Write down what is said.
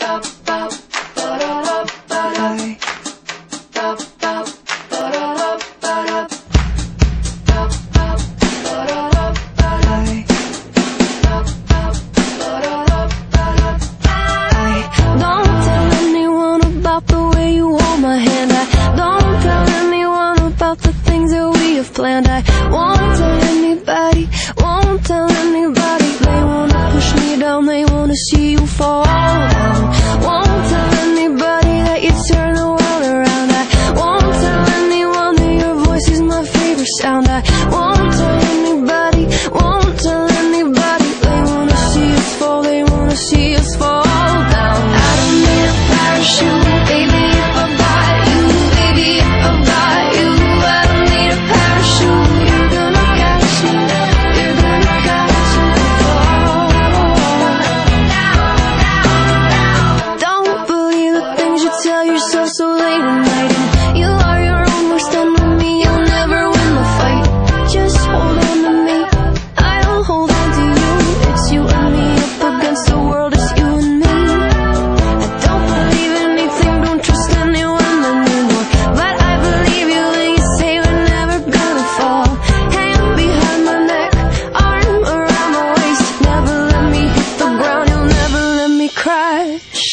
Planned. I won't tell anybody, won't tell anybody. They wanna push me down, they wanna see you fall down. Won't tell anybody that you turn the world around. I won't tell anyone that your voice is my favorite sound. I won't tell anybody, won't tell anybody. They wanna see us fall, they wanna see us fall down. I don't need a parachute, baby, if I got you, baby, if I got you. I don't need a parachute, you're gonna catch me, you're gonna catch me. Don't believe the things you tell yourself so late at night. And you are your own worst enemy, you'll never win the fight. Just hold on to me, I'll hold on to you. It's you and me up against the world, it's you and me. I don't believe anything, don't trust anyone anymore. But I believe you when you say we're never gonna fall. Hand behind my neck, arm around my waist. Never let me hit the ground, you'll never let me crash.